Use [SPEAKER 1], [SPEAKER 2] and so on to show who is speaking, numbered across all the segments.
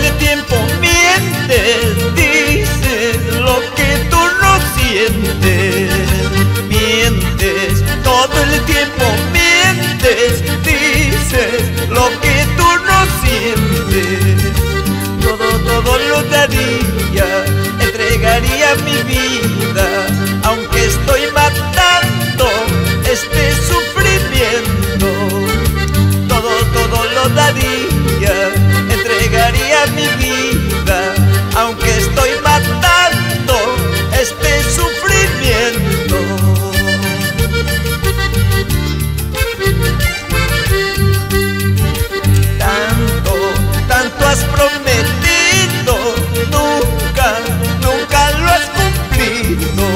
[SPEAKER 1] el tiempo mientes, dices lo que tú no sientes. Mientes, todo el tiempo mientes, dices lo que tú no sientes. Todo lo daría, entregaría mi vida, aunque estoy matando este sufrimiento. Todo lo daría, entregaría mi vida, aunque estoy matando este sufrimiento. Tanto has prometido, nunca lo has cumplido.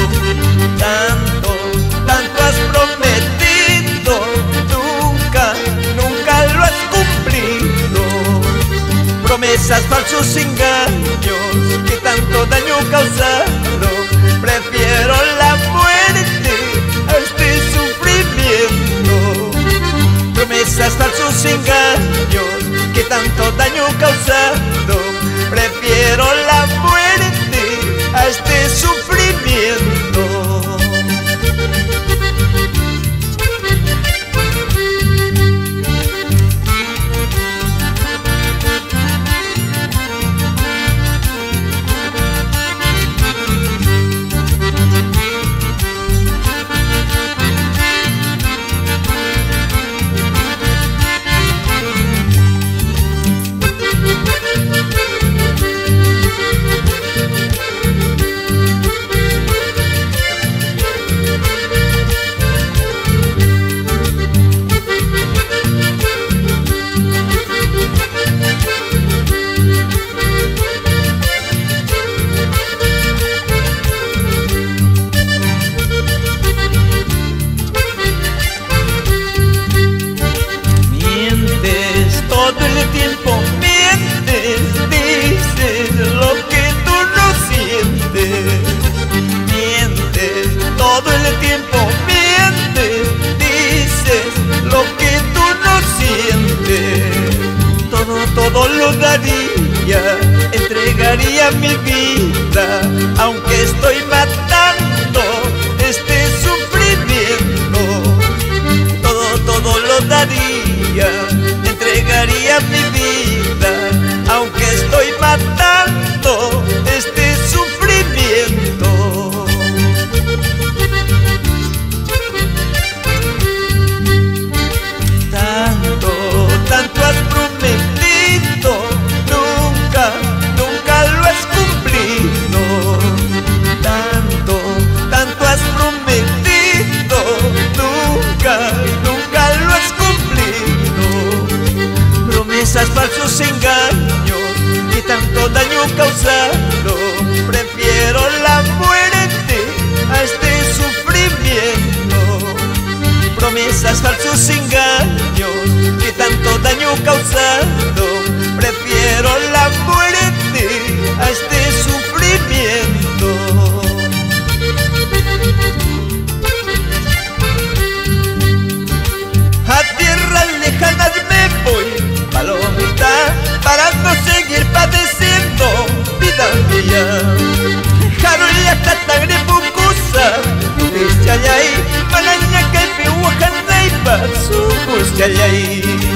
[SPEAKER 1] Tanto has prometido, nunca lo has cumplido. Promesas, falsos engaños que tanto daño causaron. Prefiero la muerte a este sufrimiento. Promesas, falsos engaños que tanto daño causaron. Prefiero la muerte a este sufrimiento. Todo el tiempo mientes, dices lo que tú no sientes. Mientes, todo el tiempo mientes, dices lo que tú no sientes. Todo lo daría, entregaría mi vida, aunque estoy matando este sufrimiento. Todo lo daría, entregaría mi vida, aunque estoy matando este sufrimiento. Tanto has prometido, nunca lo has cumplido. Tanto has prometido, nunca lo has cumplido. Promesas, falsos engaños que tanto daño causaron. Prefiero la muerte a este sufrimiento. Promesas, falsos engaños que tanto daño causaron. Prefiero la muerte a este sufrimiento. A tierras lejanas me voy, palomita, para no seguir padeciendo, vida mía. Jaroya catagre pucusa, Chayay, Malaña que pihuacan naipa, su cuscayay.